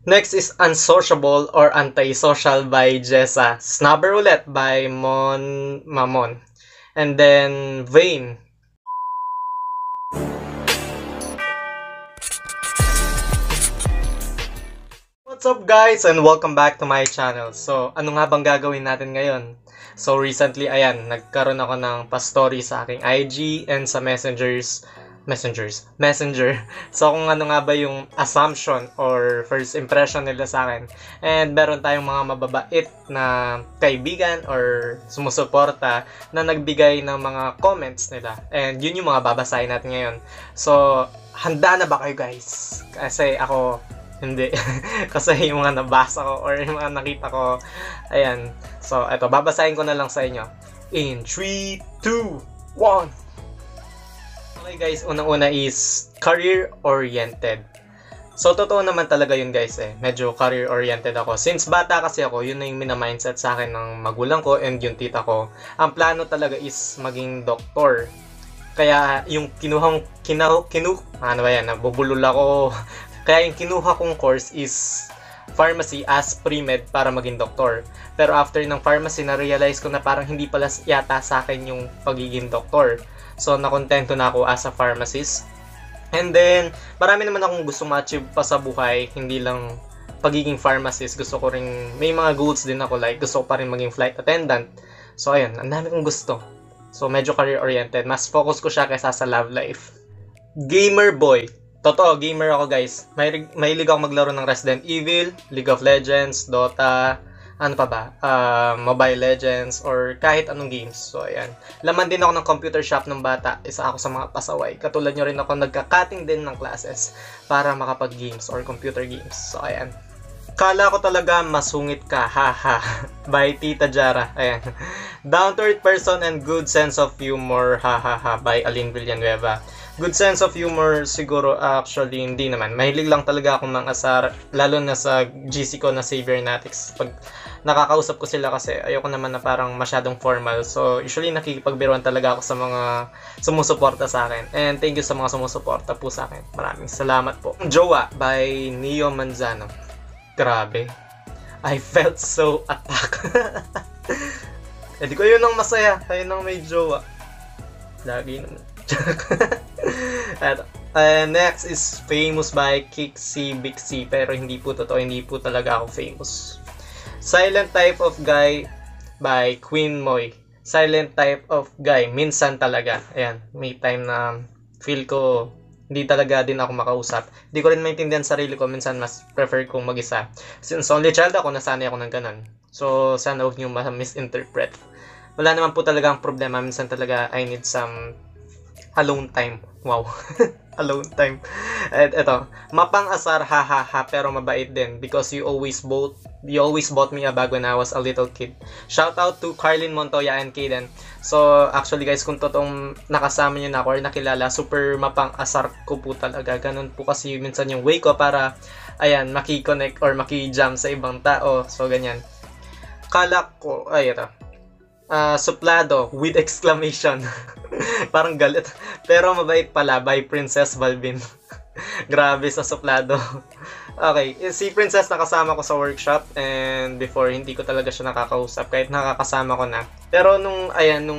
Next is Unsociable or Antisocial by Jessa. Snubber ulit by Mamon. And then Vain. What's up guys and welcome back to my channel. So ano nga bang gagawin natin ngayon? So recently ayan, nagkaroon ako ng pa-story sa aking IG and sa Messenger. So kung ano nga ba yung assumption or first impression nila sa akin. And meron tayong mga mababait na kaibigan or sumusuporta na nagbigay ng mga comments nila. And yun yung mga babasahin natin ngayon. So handa na ba kayo guys? Kasi ako hindi. Kasi yung mga nabasa ko or yung mga nakita ko, ayan. So, eto, babasahin ko na lang sa inyo. In 3, 2, 1. Okay guys, unang-una is career-oriented. So, totoo naman talaga yun guys eh. Medyo career-oriented ako. Since bata kasi ako, yun na yung minamindset sa akin ng magulang ko and yung tita ko. Ang plano talaga is maging doktor. Kaya yung nabubulol ako. Kaya yung kinuha kong course is pharmacy as pre-med para maging doktor. Pero after ng pharmacy, na-realize ko na parang hindi pala yata sa akin yung pagiging doktor. So, nakontento na ako as a pharmacist. And then, marami naman akong gustong ma-achieve pa sa buhay. Hindi lang pagiging pharmacist. Gusto ko rin, may mga goals din ako. Like, gusto ko pa rin maging flight attendant. So, ayun, ang dami kong gusto. So, medyo career-oriented. Mas focus ko siya kaysa sa love life. Gamer boy. Totoo, gamer ako guys. Mahilig ako maglaro ng Resident Evil, League of Legends, Dota, ano pa ba? Mobile Legends, or kahit anong games. So, ayan. Laman din ako ng computer shop ng bata. Isa ako sa mga pasaway. Katulad nyo rin ako, nagka-cutting din ng classes para makapag-games or computer games. So, ayan. Kala ko talaga masungit ka, haha. By Tita Jara. Ayan. Down-to-earth person and good sense of humor, hahaha. By Aline Villanueva. Good sense of humor siguro actually hindi naman. Mahilig lang talaga akong mangasar, lalo na sa GC ko na Xavier Abad. Pag nakakausap ko sila kasi ayoko naman na parang masyadong formal. So usually nakikipagbiruan talaga ako sa mga sumusuporta sa akin. And thank you sa mga sumusuporta po sa akin. Maraming salamat po. Jowa by Neo Manzano. Grabe. I felt so attacked. Di ko yun ang masaya. Ayun ang may jowa. Lagi naman. Next is Famous by Kixi Bixi. Pero hindi po totoo, hindi po talaga ako famous. Silent Type of Guy by Queen Moy. Silent Type of Guy, minsan talaga. Ayan, may time na feel ko hindi talaga din ako makausap. Hindi ko rin maintindihan sarili ko. Minsan mas prefer kong mag-isa. Since only child ako, nasanay ako ng ganun. So sana huwag niyo ma-misinterpret. Wala naman po talaga ang problema. Minsan talaga I need some alone time. Wow. Alone time. At eto, mapang-asar, hahaha, pero mabait din because you always bought me a bag when I was a little kid. Shout out to Carlin Montoya and Kaden. So, actually guys, kung totoong nakasama niyo na ako or nakilala, super mapang-asar ko po talaga. Ganun po kasi minsan yung way ko para, ayan, maki-connect or maki-jam sa ibang tao. So, ganyan. Kala ko, ay, ito. Suplado with exclamation. Parang galit. Pero mabait pala by Princess Balbin. Grabe sa suplado. Okay, si Princess nakasama ko sa workshop and before hindi ko talaga siya nakakausap kahit nakakasama ko na. Pero nung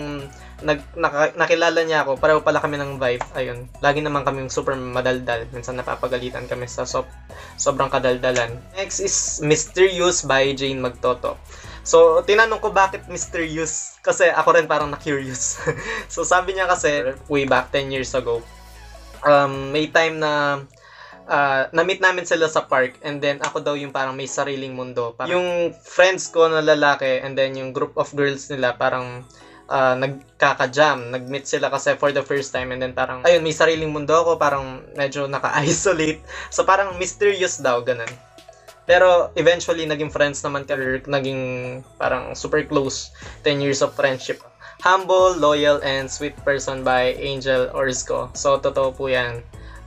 nakilala niya ako, pareho pala kami ng vibe. Ayun, lagi naman kaming super madaldal. Minsan napapagalitan kami sa sobrang kadaldalan. Next is Mysterious by Jane Magtoto. So, tinanong ko bakit mysterious kasi ako rin parang na-curious. So, sabi niya kasi way back 10 years ago, may time na na-meet namin sila sa park and then ako daw yung parang may sariling mundo. Parang yung friends ko na lalaki and then yung group of girls nila parang nagkaka-jam. Nag-meet sila kasi for the first time and then parang, ayun, may sariling mundo ako, parang medyo naka-isolate. So, parang mysterious daw, ganun. Pero eventually naging friends naman kami, naging parang super close, 10 years of friendship. Humble, loyal, and sweet person by Angel Orsco. So totoo po yan.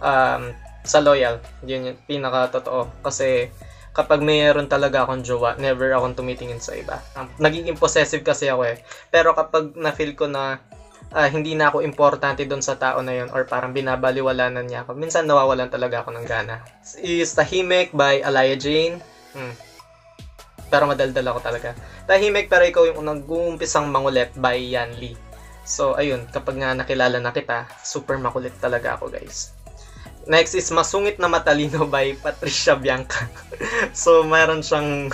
Sa loyal, yun yung pinaka-totoo. Kasi kapag mayroon talaga akong jowa, never akong tumitingin sa iba. Nagiging possessive kasi ako eh. Pero kapag na-feel ko na hindi na ako importante doon sa tao na yun or parang binabaliwalanan niya ako. Minsan nawawalan talaga ako ng gana. Is Tahimik by Alaya Jane. Pero madaldal ako talaga. Tahimik pero ikaw yung nag-uumpisang mangulit by Yan Lee. So ayun, kapag nga nakilala na kita, super makulit talaga ako guys. Next is Masungit na Matalino by Patricia Bianca. So mayroon siyang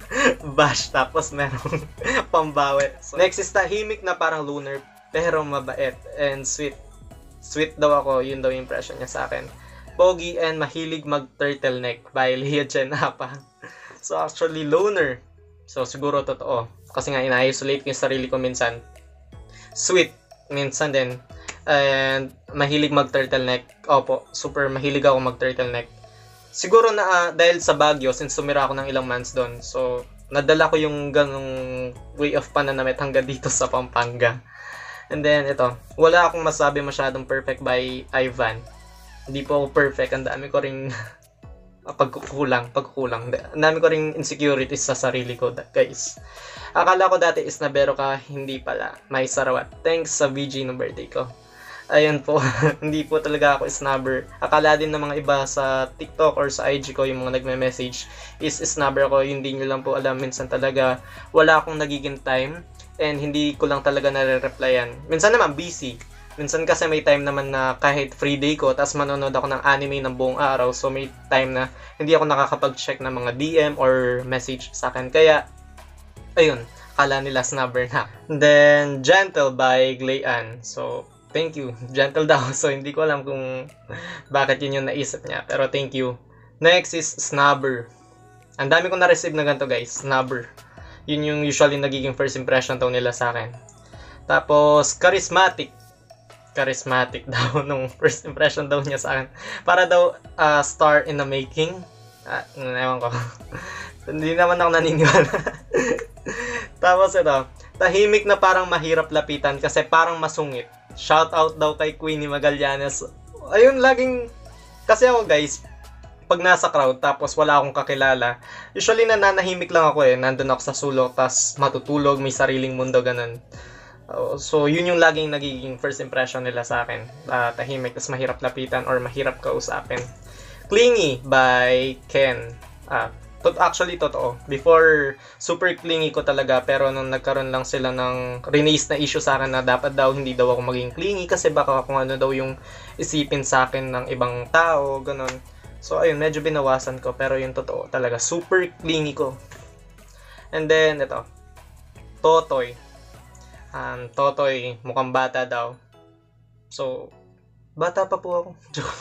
bash tapos merong pambawi. So, next is Tahimik na parang loner pero mabait and sweet. Sweet daw ako, yun daw yung impression niya sa akin. Pogi and mahilig mag-turtleneck by Leah Jen Apa. So actually loner. So siguro totoo. Kasi nga ina-isolate ko yung sarili ko minsan. Sweet minsan din. And mahilig mag-turtleneck. Opo, super mahilig ako mag-turtleneck. Siguro na dahil sa Baguio, since sumira ako ng ilang months doon. So nadala ko yung ganong way of pananamit hanggang dito sa Pampanga. And then, ito. Wala akong masabi masyadong perfect by Ivan. Hindi po ako perfect. Ang dami ko ring pagkukulang. Ang dami ko ring insecurities sa sarili ko, guys. Akala ko dati is nabero ka, hindi pala. May sarawat. Thanks sa VG ng birthday ko. Ayun po. Hindi po talaga ako snubber. Akala din ng mga iba sa TikTok or sa IG ko, yung mga nagme-message, is snubber ko. Hindi nyo lang po alam. Minsan talaga, wala akong nagiging time. And hindi ko lang talaga nare-replyan. Minsan naman, busy. Minsan kasi may time naman na kahit free day ko, tapos manonood ako ng anime ng buong araw. So may time na hindi ako nakakapag-check ng mga DM or message sa akin. Kaya, ayun, akala nila snubber na. Then, Gentle by Glayan. So, thank you. Gentle daw. So, hindi ko alam kung bakit yun yung naisip niya. Pero thank you. Next is Snubber. Ang dami kong na-receive na ganito guys. Snubber. Yun yung usually nagiging first impression daw nila sa akin. Tapos, charismatic. Charismatic daw nung first impression daw niya sa akin. Para daw star in the making. Ewan ko. Hindi naman ako naniniwala. Tapos ito, tahimik na parang mahirap lapitan kasi parang masungit. Shout out daw kay Queenie Magallanes. Ayun, laging... Kasi ako guys, pag nasa crowd tapos wala akong kakilala, usually nananahimik lang ako nandun ako sa sulok tas matutulog, may sariling mundo, ganun. So yun yung laging nagiging first impression nila sa akin. Tahimik tas mahirap lapitan or mahirap kausapin. Clingy by Ken. Actually totoo. Before, super clingy ko talaga, pero nung nagkaroon lang sila ng release na issue sa akin na dapat daw hindi daw ako maging clingy kasi baka kung ano daw yung isipin sa akin ng ibang tao, ganun. So, ayun, medyo binawasan ko. Pero yung totoo talaga, super clingy ko. And then, ito. Totoy. Totoy, mukhang bata daw. So, bata pa po ako.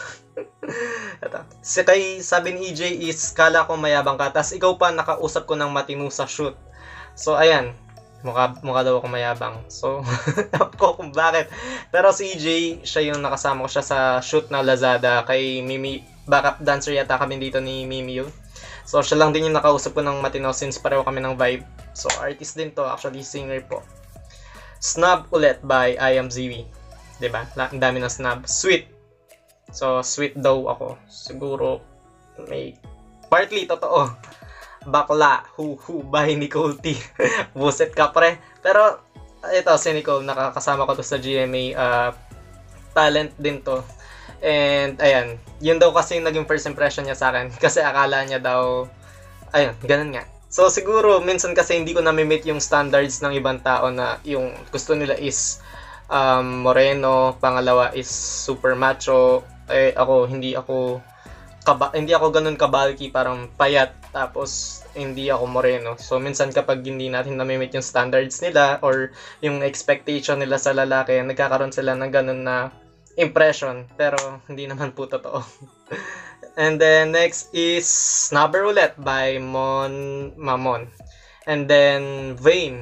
Ito. Sabi ni EJ is, kala ko mayabang ka. Tapos, ikaw pa nakausap ko ng matino sa shoot. So, ayan. Mukha daw ako mayabang. So, ako kung bakit. Pero si EJ, siya yung nakasama ko siya sa shoot na Lazada kay Mimi. Backup dancer yata kami dito ni Mimiu. So, siya lang din yung nakausap ko ng matino since pareho kami ng vibe. So, artist din to. Actually, singer po. Snub ulit by I Am Ziwi. Diba? Ang dami ng snub. Sweet. So, sweet daw ako. Siguro, may partly totoo. Bakla. Hu by Nicole T. Buset ka pre. Pero, ito si Nicole. Nakakasama ko to sa GMA. Talent din to. And, ayan, yun daw kasi naging first impression niya sa akin. Kasi akala niya daw, ayun, ganun nga. So, siguro, minsan kasi hindi ko na-meet yung standards ng ibang tao na yung gusto nila is moreno, pangalawa is super macho. Ako, hindi ako ganun kabalki, parang payat, tapos hindi ako moreno. So, minsan kapag hindi natin na-meet yung standards nila or yung expectation nila sa lalaki, nagkakaroon sila ng ganun na impression, pero hindi naman po totoo. And then next is Snubber ulit by Mamon. And then Vain.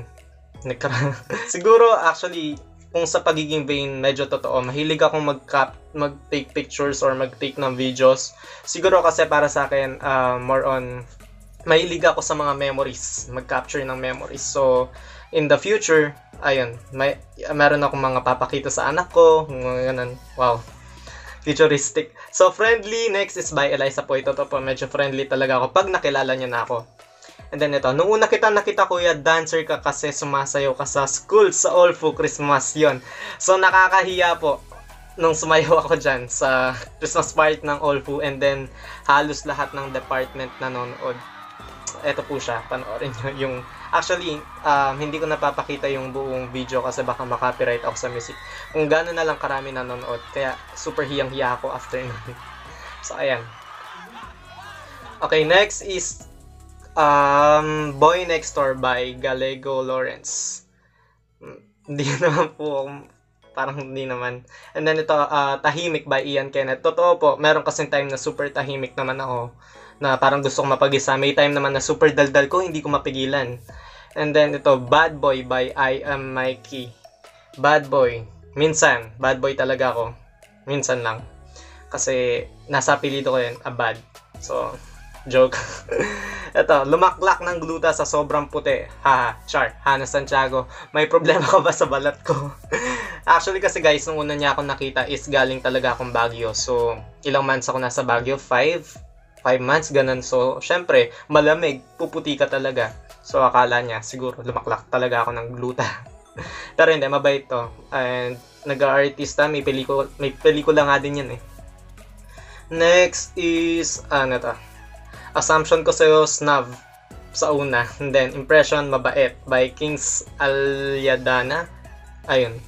Siguro actually kung sa pagiging vain medyo totoo. Mahilig akong mag-take pictures or mag-take ng videos. Siguro kasi para sa akin more on mahilig ako sa mga memories, mag-capture ng memories. So in the future, ayun, meron akong mga papakita sa anak ko, mga ganun. Wow. Futuristic. So, friendly, next is by Eliza po. Ito po, medyo friendly talaga ako pag nakilala niya na ako. And then ito, nung una kita nakita kuya, dancer ka kasi sumasayaw ka sa school sa All Fu Christmas yon. So nakakahiya po nung sumayaw ako dyan sa Christmas party ng All Fu, and then halos lahat ng department nanonood. Ito po siya, panoorin nyo yung, actually, hindi ko napapakita yung buong video kasi baka makapiright ako sa music. Kung gano'n na lang karami nanonood, kaya super hiyang-hiya ako after nun. So ayan. Okay, next is Boy Next Door by Gallego Lawrence. Hindi naman po, parang hindi naman. And then ito, Tahimik by Ian Kenneth. Totoo po, meron kasing time na super tahimik naman ako, na parang gusto kong mapag-isa. May time naman na super daldal ko, hindi ko mapigilan. And then ito, Bad Boy by I Am Mikey. Bad Boy. Minsan, bad boy talaga ako. Minsan lang. Kasi nasa apelido ko yun, Abad. So, joke. Ito, lumaklak ng gluta sa sobrang puti. Haha, char. Hana Santiago. May problema ka ba sa balat ko? Actually kasi guys, nung una niya akong nakita is galing talaga akong Baguio. So, ilang months ako nasa Baguio? 5 months, ganun. So, syempre, malamig. Puputi ka talaga. So, akala niya, siguro, lumaklak talaga ako ng gluta. Pero hindi, mabait to. And, nag-artista, may pelikula nga din yan eh. Next is, ano to? Assumption ko sa'yo, Snav sa una. And then, Impression, Mabait by Kings Alyadana. Ayun.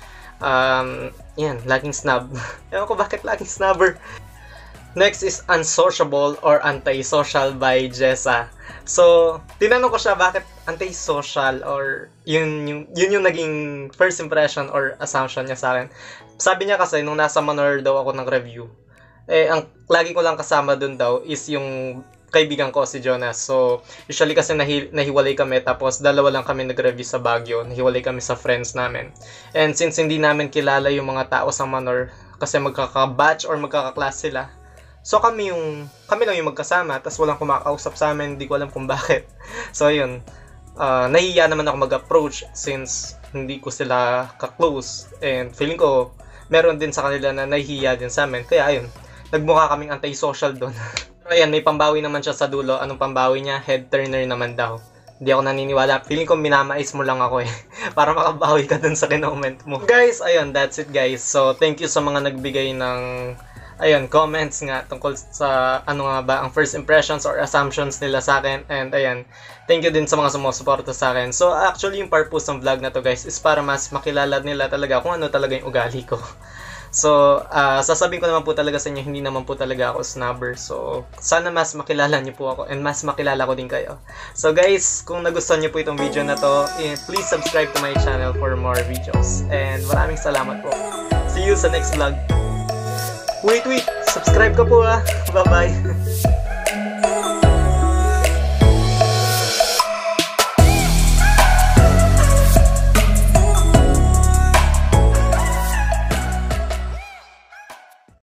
Yan, laging snub. Ewan ko bakit laging snubber. Next is Unsociable or Antisocial by Jessa. So, tinanong ko siya bakit antisocial or yun yung naging first impression or assumption niya sa akin. Sabi niya kasi, nung nasa Manor daw ako ng review, ang lagi ko lang kasama dun daw is yung kaibigan ko, si Jonas. So, usually kasi nahiwalay kami, tapos dalawa lang kami nag-review sa Baguio. Nahiwalay kami sa friends namin. And since hindi namin kilala yung mga tao sa Manor, kasi magkaka-batch or magkaka-class sila, so kami lang yung magkasama, tapos walang kumakausap sa amin, hindi ko alam kung bakit. So, yun. Nahihiya naman ako mag-approach since hindi ko sila ka-close. And feeling ko, meron din sa kanila na nahihiya din sa amin. Kaya, ayun. Nagmukha kaming anti-social doon. Pero ayan, may pambawi naman siya sa dulo. Anong pambawi niya? Head turner naman daw. Hindi ako naniniwala. Feeling ko minamais mo lang ako eh. Para makabawi ka dun sa kinoment mo. Guys, ayun, that's it guys. So, thank you sa mga nagbigay ng comments nga tungkol sa ano nga ba ang first impressions or assumptions nila sa akin. And ayan, thank you din sa mga sumusuporta sa akin. So, actually, yung purpose ng vlog na to guys is para mas makilala nila talaga kung ano talaga yung ugali ko. So, sasabihin ko naman po talaga sa inyo, hindi naman po talaga ako snubber. So, sana mas makilala niyo po ako and mas makilala ko din kayo. So guys, kung nagustuhan niyo po itong video na to, please subscribe to my channel for more videos. And maraming salamat po. See you sa next vlog. Wait, subscribe ka po ah. Bye-bye.